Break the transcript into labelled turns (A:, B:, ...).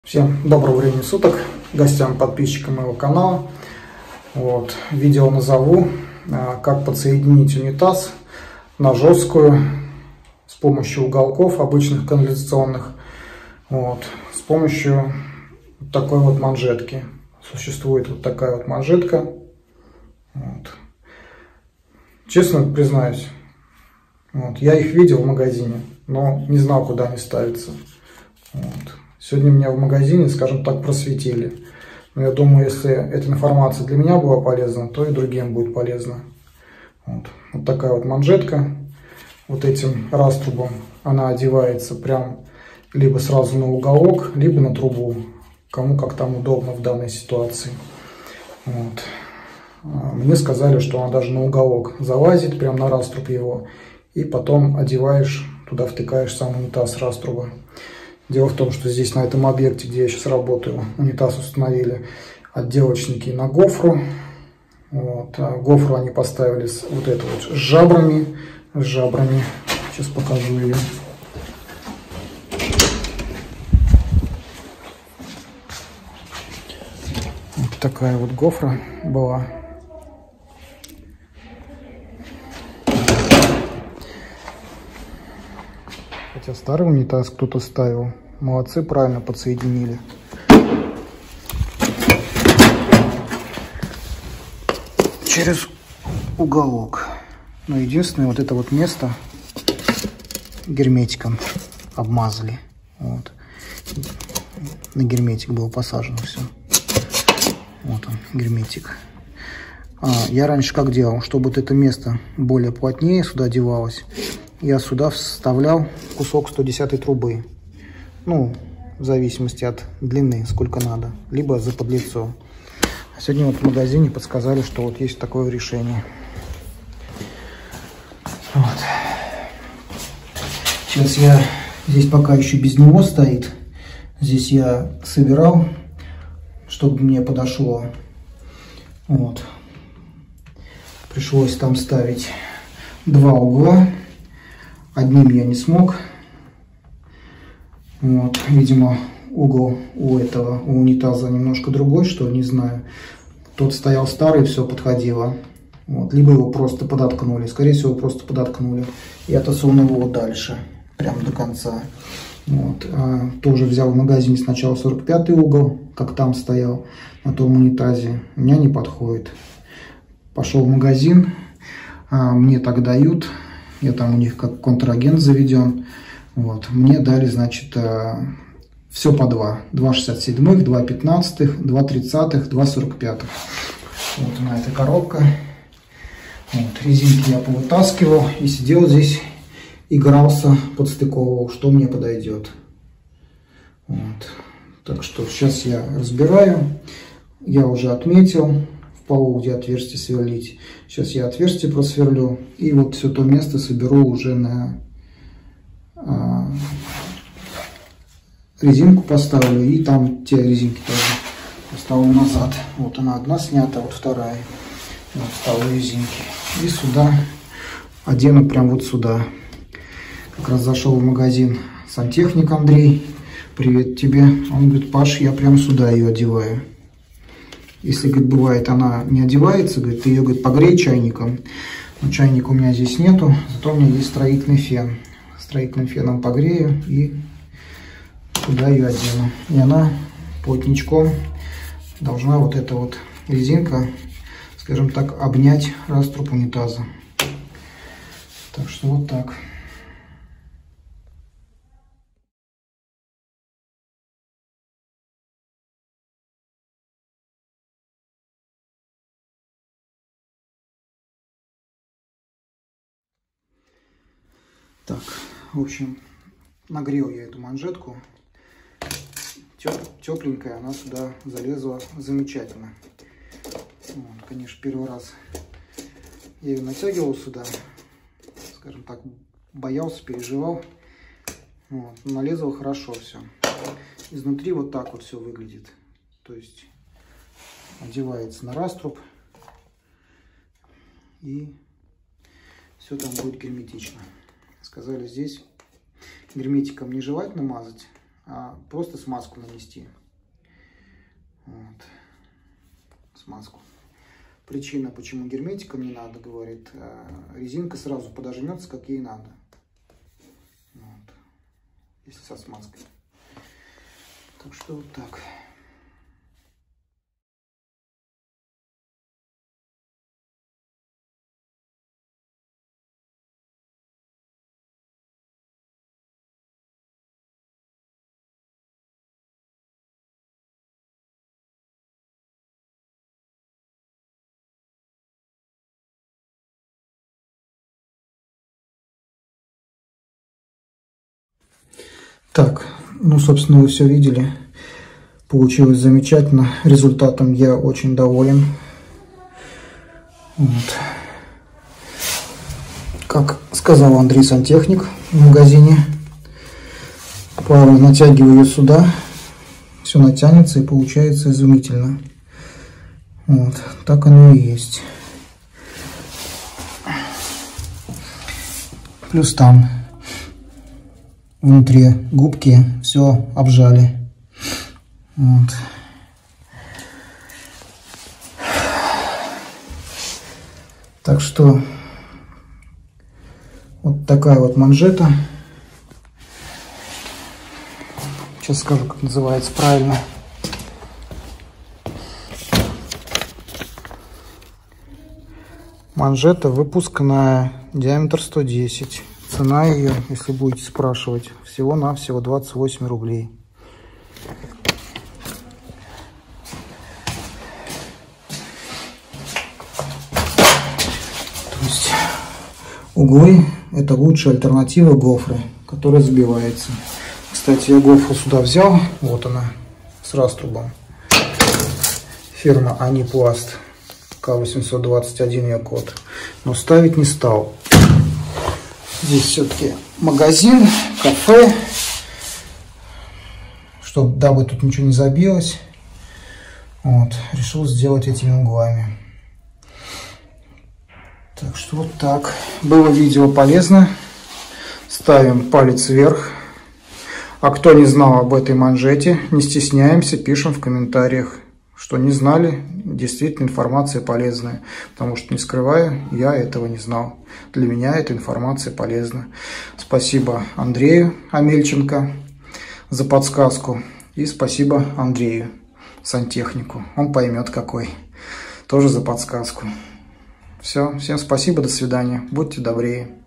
A: Всем доброго времени суток, гостям, подписчикам моего канала. Видео назову «Как подсоединить унитаз на жесткую с помощью уголков обычных канализационных, с помощью такой вот манжетки». Существует вот такая вот манжетка. Честно признаюсь, я их видел в магазине, но не знал, куда они ставятся. Сегодня меня в магазине, скажем так, просветили. Но я думаю, если эта информация для меня была полезна, то и другим будет полезно. Вот такая вот манжетка. Вот этим раструбом она одевается прям либо сразу на уголок, либо на трубу. Кому как там удобно в данной ситуации. Мне сказали, что она даже на уголок залазит, прям на раструб его. И потом одеваешь, туда втыкаешь сам унитаз раструба. Дело в том, что здесь, на этом объекте, где я сейчас работаю, унитаз установили отделочники на гофру. Гофру они поставили вот это вот с жабрами. Сейчас покажу ее. Вот такая вот гофра была. Хотя старый унитаз кто-то ставил. Молодцы, правильно подсоединили. Через уголок. Но единственное, вот это вот место герметиком обмазали. На герметик было посажено все. Вот он, герметик. Я раньше как делал, чтобы вот это место более плотнее сюда одевалось, я сюда вставлял кусок 110 трубы. В зависимости от длины, сколько надо. Либо за подлицо. А сегодня вот в магазине подсказали, что вот есть такое решение. Сейчас я... Здесь пока еще без него стоит. Здесь я собирал, чтобы мне подошло. Пришлось там ставить два угла. Одним я не смог. Видимо, угол у унитаза немножко другой, что ли, не знаю. Тот стоял старый, все подходило. Либо его просто подоткнули. Скорее всего, просто подоткнули. Я отсунул его дальше, прям до конца. Тоже взял в магазине сначала 45-й угол, как там стоял на том унитазе. У меня не подходит. Пошел в магазин, мне так дают. Я там у них как контрагент заведен. Мне дали, значит, все по два. 2,67, 2,15, 2,30, 2,45. Вот она, эта коробка. Резинки я повытаскивал и сидел здесь, игрался, подстыковывал, что мне подойдет. Так что сейчас я разбираю. Я уже отметил в полу, где отверстие сверлить. Сейчас я отверстие просверлю. И вот все то место соберу уже на резинку поставлю. И там те резинки тоже поставлю назад. Вот она одна снята, вот вторая. Ставлю резинки. И сюда одену прям вот сюда. Как раз зашел в магазин сантехник Андрей. Привет тебе. Он говорит: Паш, я прям сюда ее одеваю. Если, говорит, бывает, она не одевается, говорит, ты ее, говорит, погрей чайником. Но чайника у меня здесь нету, зато у меня есть строительный фен. Строительным феном погрею и сюда ее одену. И она плотничком должна, вот эта вот резинка, скажем так, обнять раструб унитаза. Так что вот так. Так, в общем, нагрел я эту манжетку. Тепленькая, она сюда залезла замечательно. Конечно, первый раз я ее натягивал сюда, скажем так, боялся, переживал. Налезло хорошо все. Изнутри вот так вот все выглядит. То есть одевается на раструб, и все там будет герметично. Сказали, здесь герметиком нежелательно мазать, а просто смазку нанести. Вот. Смазку. Причина, почему герметика не надо, говорит, резинка сразу подожмется, как ей надо. Вот. Если со смазкой. Так что вот так. Так, ну, собственно, вы все видели. Получилось замечательно. Результатом я очень доволен. Вот. Как сказал Андрей Сантехник в магазине, пару натягиваю ее сюда, все натянется и получается изумительно. Вот, так оно и есть. Плюс там внутри губки все обжали. Вот. Так что вот такая вот манжета. Сейчас скажу, как называется правильно. Манжета выпускная, диаметр 110. Цена ее, если будете спрашивать, всего-навсего 28 рублей. То есть углы — это лучшая альтернатива гофры, которая забивается. Кстати, я гофру сюда взял, вот она, с раструбом. Фирма Анипласт, К821 ее код. Но ставить не стал. Здесь все-таки магазин, кафе, чтобы дабы тут ничего не забилось. Вот, решил сделать этими углами. Так что вот так. Было видео полезно. Ставим палец вверх. А кто не знал об этой манжете, не стесняемся, пишем в комментариях, что не знали. Действительно, информация полезная. Потому что, не скрываю, я этого не знал. Для меня эта информация полезна. Спасибо Андрею Амельченко за подсказку. И спасибо Андрею, сантехнику. Он поймет какой. Тоже за подсказку. Все. Всем спасибо. До свидания. Будьте добрее.